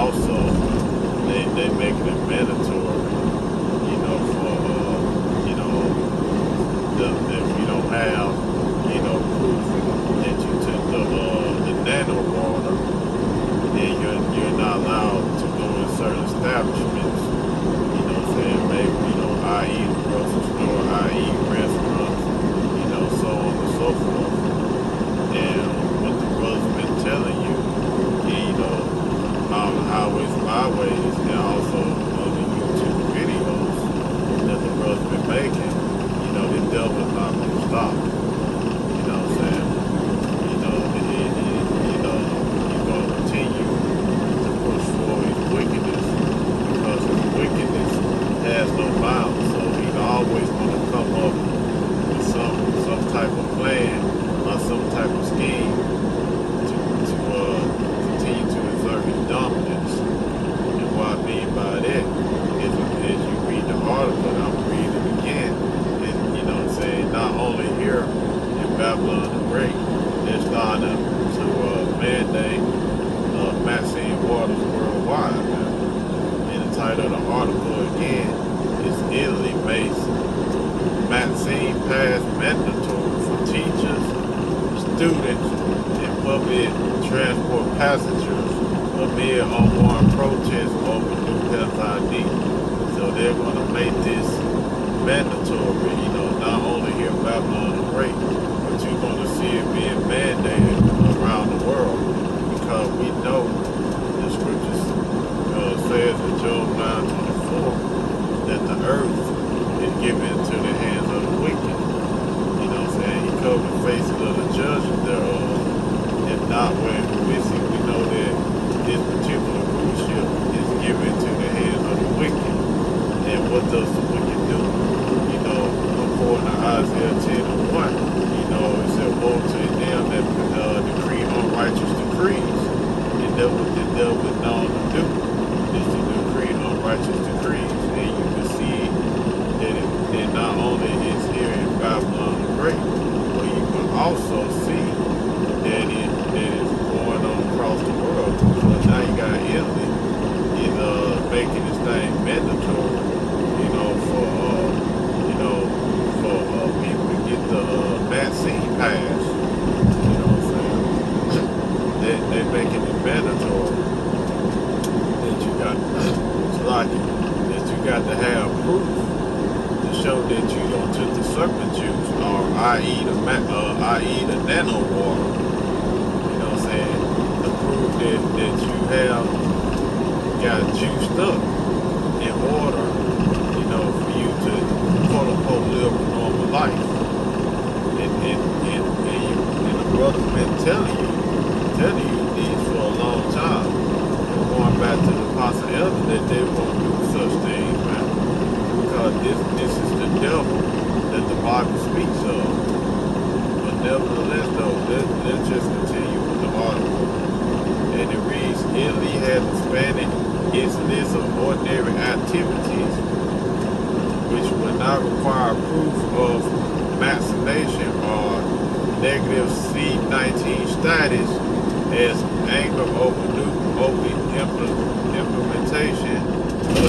also they making it mandatory, for if you don't have, proof that you took the nano water, then you're not allowed to go in certain establishments. Maybe, i.e. the grocery store, i.e. restaurants, so on and so forth. And what the brother's been telling you, on the highways and byways, and also on the YouTube videos that the brother's been making, the devil's not going to stop. You know what I'm saying? He's going to continue to push forward his wickedness, because his wickedness has no bounds. So he's always going to come up with some type of plan or some type of scheme to continue to exert his dominance. And what I mean by that is, as you read the article, and I'm reading it again, and not only here in Babylon the Great, they're starting to mandate vaccine waters worldwide. And the title of the article again is Italy-based vaccine pass mandatory for teachers, students, and public transport passengers amid ongoing protests over new health ID. So they're going to make this mandatory, not only here in Babylon the Great, but you're going to see it being mandated around the world, because we know the scriptures says in Job 9:24 that the earth is given into the hands of the wicked. He covered the faces of the judges thereof. If not, when we know that this particular rulership is given into the hands of the wicked. And what does the wicked do? According to Isaiah 10:1, it said, woe to them that decree unrighteous decrees. And that what the devil is known to do, is to decree unrighteous decrees. And you can see that it not only is here in Babylon the Great, but you can also see that it is going on across the world. So now you got Italy is making this thing mandatory, for people to get the vaccine pass. They're making it mandatory that you got to have proof to show that you don't took the serpent juice, or i.e. the nano water. To prove that you have got juiced up in water, for you to quote unquote live a normal life. And the brother's been telling you these for a long time. And going back to the Apostle Elder, that they won't do such things, man. Because this is the devil that the Bible speaks of. But nevertheless though, let's just continue with the article. And it reads, Italy has expanded its list of ordinary activities which would not require proof of vaccination or negative C-19 status, as anger over implementation of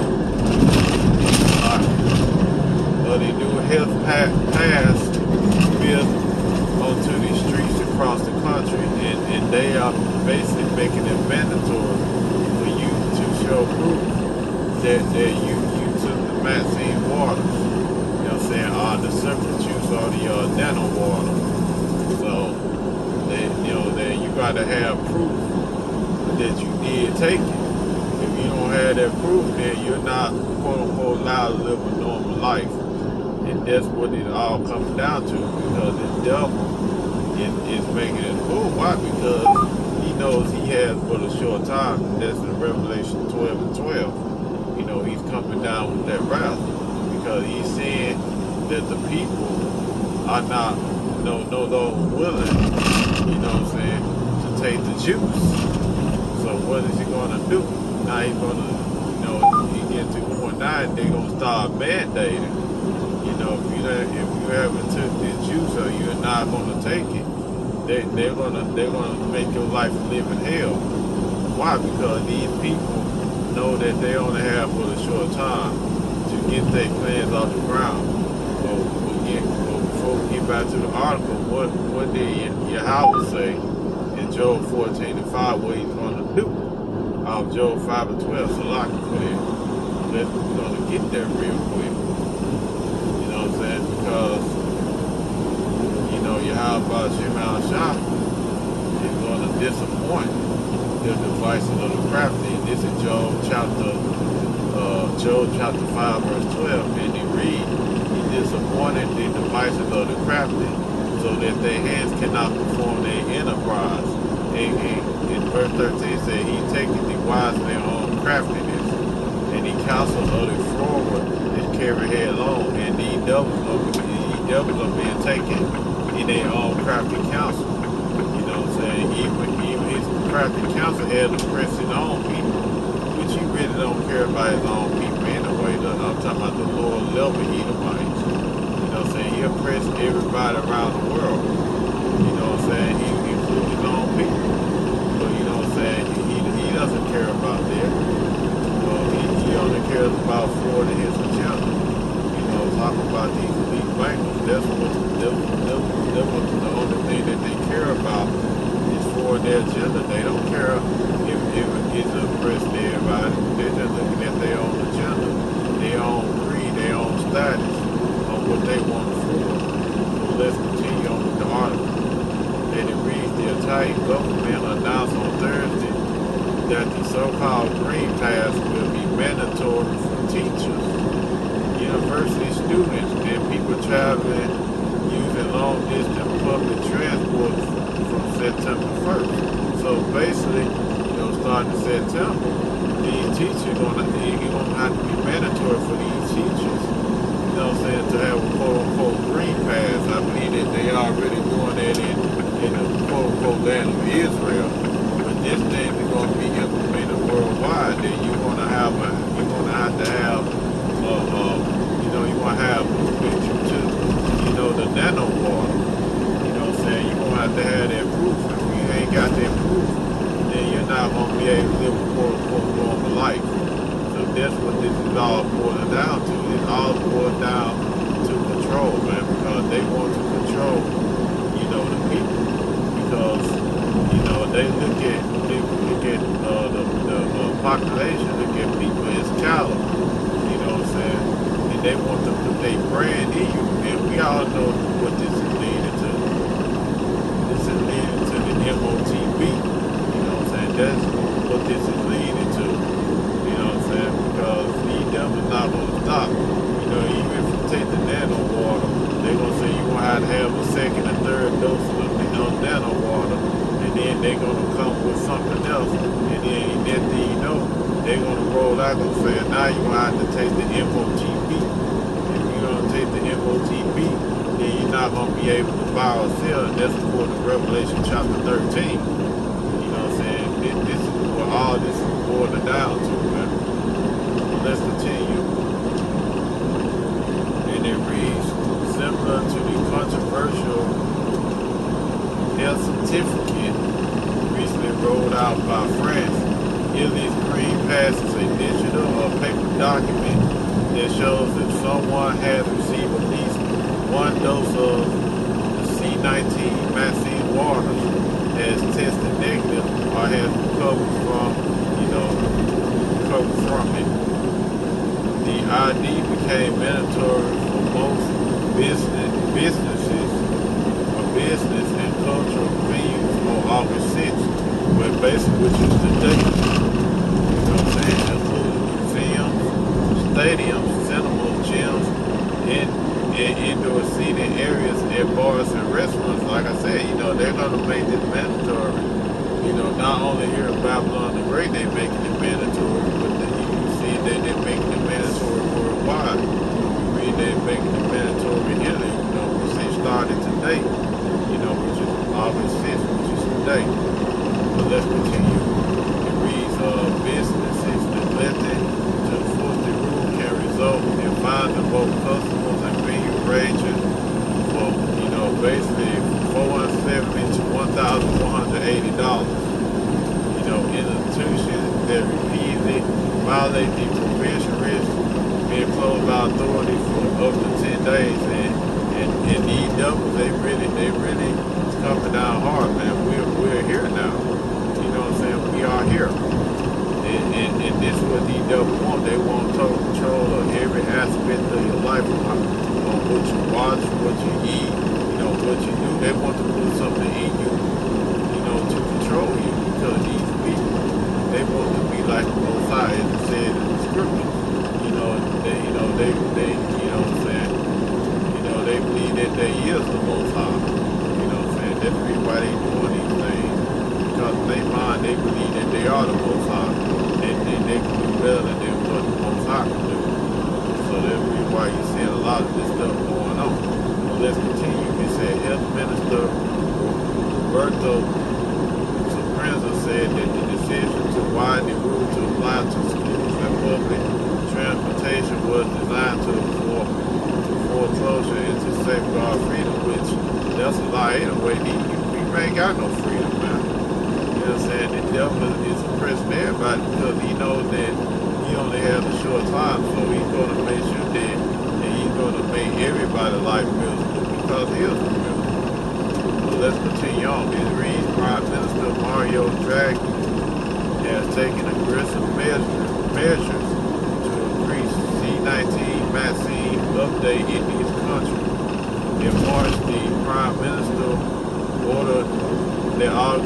the new health pass bill onto the streets across the country, and they are basically making it mandatory for you to show proof that you took the vaccine waters, the serpent juice or the nano water. So you got to have proof that you did take it. If you don't have that proof, then you're not quote unquote allowed to live a normal life. And that's what it all comes down to, because the devil is making it cool. Why? Because he knows he has but a short time. That's in Revelation 12:12. He's coming down with that wrath, because he's saying that the people are not no longer willing, to take the juice. So what is he going to do? Now he's going to, he gets to point 9, they're going to start mandating. If you haven't took this juice or you're not going to take it, they're going to make your life live in hell. Why? Because these people know that they only have for a short time to get their plans off the ground. Before we get back to the article, what did Yahweh say in Job 14:5 what he's going to do? Job 5:12, so like we're going to get there real quick. You know what I'm saying? Because, you know, Yahweh Shema Shah is going to disappoint the devices of the crafty. And this is Job chapter 5, verse 12. And he read, he disappointed the devices of the crafty, so that their hands cannot perform their enterprise. In verse 13 it said, he taketh the wise in their own craftiness, and the counsel of the froward is carried headlong, and the devils are being taken in their own crafty counsel. You know what I'm saying? Even his crafty counsel had to press his own people, which he really don't care about his own people anyway. I'm talking about the lower level Edomites. You know what I'm saying? He oppressed everybody around the world. You know what I'm saying? He included his own people. But you know what I'm saying? He doesn't care about that. He only cares about forwarding his agenda. You know, talking about these elite bankers. That's what the only thing that they care about is for their agenda. They don't care if it's oppressed everybody. They're just looking at their own agenda, their own creed, their own status on what they want to forward. So let's continue on with the article. And it reads, the Italian government announced on Thursday that the so-called Green Pass will be mandatory for teachers, university students, and people traveling using long-distance public transport from September 1st. So basically, starting in September, these teachers are going to have to be mandatory for these teachers, you know what I'm saying, to have a quote-unquote Green Pass. I believe that they are already doing that in the quote-unquote land of Israel. But this thing is going to be implemented worldwide. Then you're going to have movement to, the nano water. You know what I'm saying? You're going to have that proof. If you ain't got that proof, then you're not going to be able to live a quote-unquote normal life. So that's what this is all boiling down to. It's all boiled down to control, man, because they want to control, the people. Because, they look at the population, look at people as cattle, you know what I'm saying? And they want to put their brand in you. And we all know what this is leading to. This is leading to the MOTB. That's what this is leading to. You know what I'm saying? Because these devils not going to stop. Even if you take the nano water, they're going to say you're going to have a second and third dose of nano water. And then they're going to come with something else. And then next thing you know, they're going to roll out and say, now you're going to have to take the MOTB. If you're going to take the MOTB, then you're not going to be able to buy or sell. That's according to Revelation chapter 13. This is what all this is boiling down to, man. Let's continue. And it reads, similar to the controversial health certificate recently rolled out by France, Italy's Green Pass is a digital or paper document that shows if someone has received at least one dose of the C19 vaccine water, has tested negative or has recovered from it. The ID became mandatory for most businesses and cultural venues on August 6th, which is today. You know what I'm saying? Including museums, stadiums, cinemas, gyms, and indoor seating areas at bars and restaurants. Like I said, they're going to make this mandatory. Not only here in Babylon the Great, they're making it mandatory, but then you see that they're making it mandatory worldwide. You read they're making it mandatory in Italy, which they started today, which is August 6th, which is today. But let's continue. It reads, businesses neglecting to enforce the rule can result in fines of both customers and venue ranging for, basically $470 to $1,180. In a 2 violate the provision risk being closed by authorities for up to 10 days. And these devils, they really it's coming down hard, man. We're here now. You know what I'm saying? We are here. And this is what these devils want. They want total control of every aspect of your life, on what you watch, what you eat, what you do. They want to put something in you, to control you, because these people, they want to be like the Most High, as it said in the scripture. They you know what I'm saying? They believe that they is the Most High. You know what I'm saying? That's the reason why they doing these things. Because in their mind, they believe that they are the Most High. And they can do better than what the Most High can do. So that's the reason why you see a lot of this stuff going on. But let's continue. It said Health Minister Roberto Suprenza said that the decision to widen the rule to apply to schools and public transportation was designed to avoid foreclosure and to safeguard freedom, which that's a lie anyway. We ain't got no freedom, man. You know what I'm saying? The devil is oppressing everybody because he knows that he only has a short time, so he's going to make sure that he's going to make everybody's life miserable because he is miserable. So let's continue on. It reads, Prime Minister Mario Draghi has taken aggressive measures to increase C-19 vaccine update in his country. In March, the Prime Minister ordered that all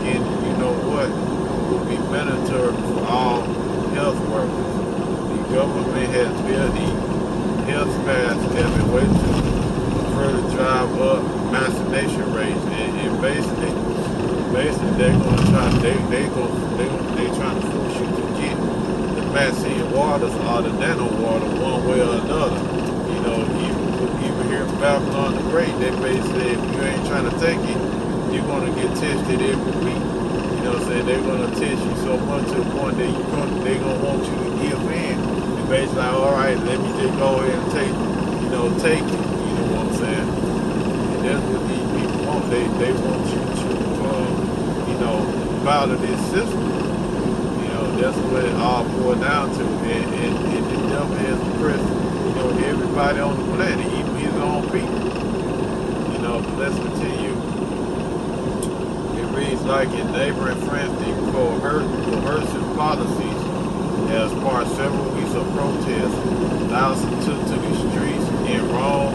will be mandatory for all health workers. The government has built the health pass as a way to further drive up vaccination rates, and basically they're going to try they trying to force you to get the vaccine waters or the nano water one way or another. Even here in Babylon the Great, they basically, if you ain't trying to take it, you're going to get tested every week. You know what I'm saying? They're going to test you so much to the point that they're going to want you to give in. And basically, like, all right, let me just go ahead and take it. You know what I'm saying? And that's what these people want. They want you to, follow this system. That's what it all boils down to. And the devil has oppressed, everybody on the planet, even his own people. But let's continue. It reads like in neighboring France, the coercive policies has sparked several weeks of protests. Thousands took to the streets in Rome,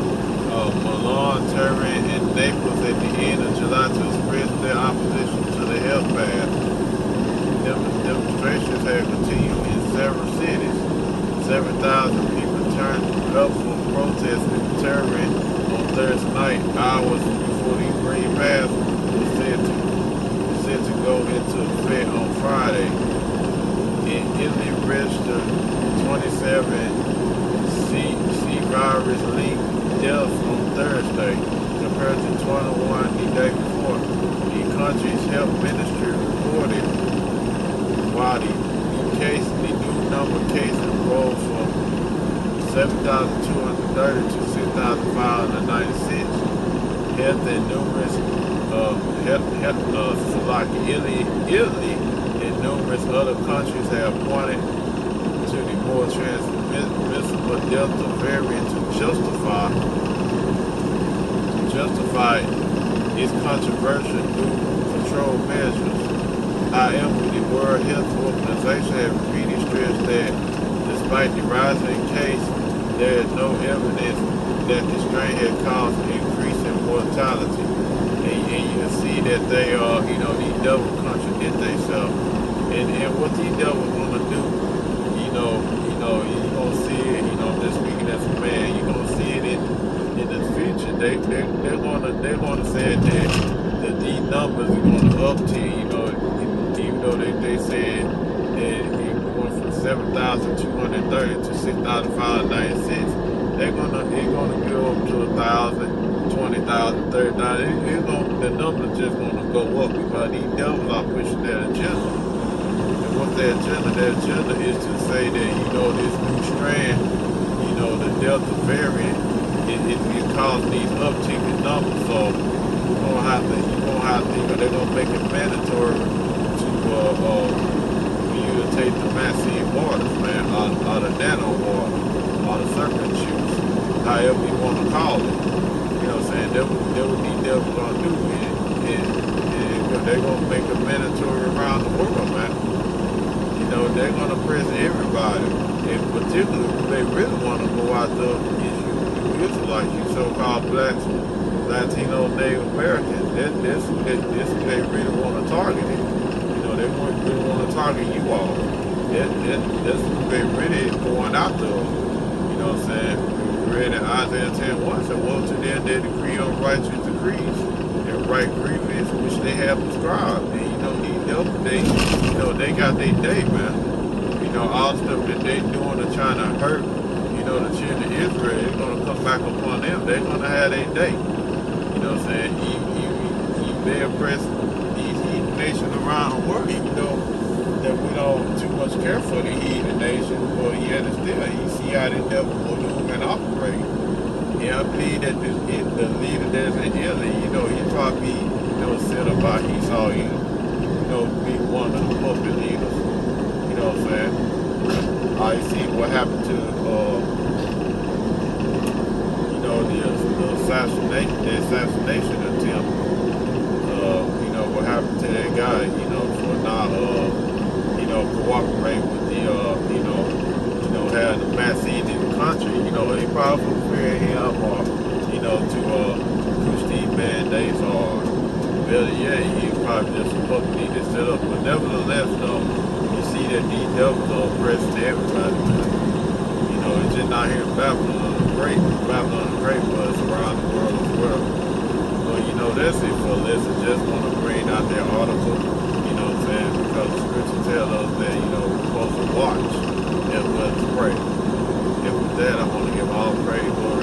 Milan, Turin, and Naples at the end of July to express their opposition to the health ban. Demonstrations have continued in several cities. 7,000 people turned up for protests in Turin on Thursday night, hours before the Green Pass was set to go into effect on Friday. In Italy, registered 27 C-virus-linked deaths on Thursday, compared to 21 the day before. The country's health ministry reported, while the new number of cases rose from 7,230 to 6,596. Health and numerous like Italy and numerous other countries have pointed to the more transmissible Delta variant to justify its controversial new control measures. However, the World Health Organization has repeatedly stressed that despite the rising case, there is no evidence that the strain has caused an increase in mortality. And you can see that they are, these devils contradict themselves. And what these devils want to do, you're going to see it, just speaking as a man, you're going to see it in the future. They're going to say that these numbers are going to uptick, even though they said that it went from 7,230 to 6,596, they're gonna go up to 1,000, 20,000, 30,000. The numbers just gonna go up because these devils are pushing their agenda. And what's their agenda? Their agenda is to say that this new strand, the Delta variant, it causing these upticking numbers. So you're gonna have to, they're gonna make it mandatory for you to imitate the Maxine waters, man, or the nano water, or the serpent juice, however you want to call it. You know what I'm saying? That what these devils gonna do, and they're gonna make a mandatory around the world, man. You know, they're gonna prison everybody, and particularly who they really want to go out there is you Israelites, you so-called blacks, Latino, Native Americans. That's who they really want to target. You know, they really want to target you all. That's who they really going out there. You know what I'm saying? We read in Isaiah 10:1, said, woe to them that decree unrighteous decrees and right grievance which they have prescribed. And you know, these devils, they got their day, man. You know, all the stuff that they doing to trying to hurt, you know, the children of Israel, it's gonna come back upon them. They're gonna have their day. You know what I'm saying? They oppress these heathen nations around the world, even though that we don't too much care for the heathen nations, but yet and still, you see how the devil maneuver and operate. Yeah, I believe that the leader that's in Italy, you know, he probably, said about Esau, be one of the puppet leaders. You know what I'm saying? I see what happened to, the assassination attempt. What happened to that guy, for not, cooperating with the, having the vaccine in the country. They probably fear him or, to push these band-aids or better yet, he probably just a puppet need to set up. But nevertheless, though, you see that these devils are oppressing everybody. It's just not here in Babylon the Great. Babylon the Great was around the world as well. But that's it for a lesson. Just want to bring out that article, because the scripture tells us that, we're supposed to watch as well as pray. And with that, I want to give all praise, glory,